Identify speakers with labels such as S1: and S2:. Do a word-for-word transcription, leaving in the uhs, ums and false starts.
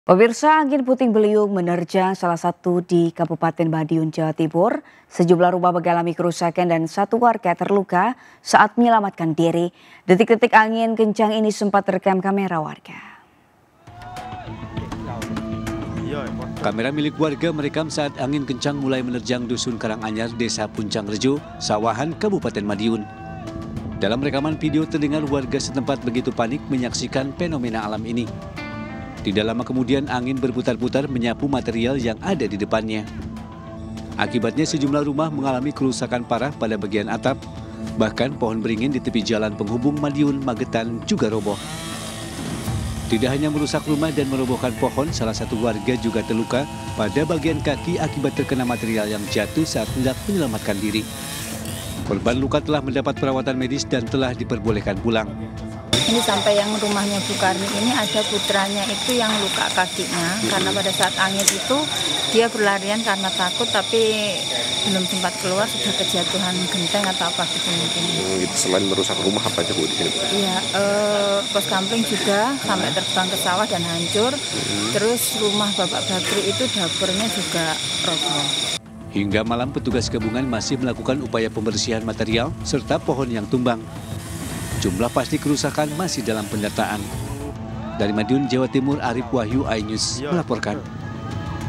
S1: Pemirsa, angin puting beliung menerjang salah satu di Kabupaten Madiun, Jawa Timur. Sejumlah rumah mengalami kerusakan dan satu warga terluka saat menyelamatkan diri. Detik-detik angin kencang ini sempat terekam kamera warga.
S2: Kamera milik warga merekam saat angin kencang mulai menerjang Dusun Karanganyar, Desa Puncang Rejo, Sawahan, Kabupaten Madiun. Dalam rekaman video terdengar warga setempat begitu panik menyaksikan fenomena alam ini. Tidak lama kemudian angin berputar-putar menyapu material yang ada di depannya. Akibatnya sejumlah rumah mengalami kerusakan parah pada bagian atap. Bahkan pohon beringin di tepi jalan penghubung Madiun, Magetan juga roboh. Tidak hanya merusak rumah dan merobohkan pohon, salah satu warga juga terluka pada bagian kaki akibat terkena material yang jatuh saat hendak menyelamatkan diri. Korban luka telah mendapat perawatan medis dan telah diperbolehkan pulang.
S3: Ini sampai yang rumahnya Bu Karni ini ada putranya itu yang luka kakinya karena pada saat angin itu dia berlarian karena takut tapi belum sempat keluar sudah kejatuhan genteng atau apa gitu mungkin.
S4: Gitu. Selain merusak rumah apa aja Bu di sini?
S3: Iya, eh, pos kampling juga sampai terbang ke sawah dan hancur. Hmm. Terus rumah Bapak Bakri itu dapurnya juga roboh.
S2: Hingga malam petugas gabungan masih melakukan upaya pembersihan material serta pohon yang tumbang. Jumlah pasti kerusakan masih dalam pendataan. Dari Madiun, Jawa Timur, Arif Wahyu, iNews melaporkan.